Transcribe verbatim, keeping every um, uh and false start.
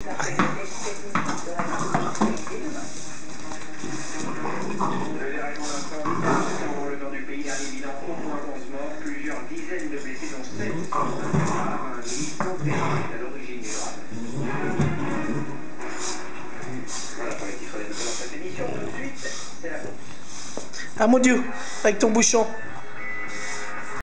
Le déraillement d'incendie dans le nord du pays, dernier bilan au moins onze morts, plusieurs dizaines de blessés, dont sept graves. Un hélico est à l'origine du drame. Voilà pour les titres des nouvelles dans cette émission. Tout de suite, c'est la bourse. Ah mon Dieu, avec ton bouchon.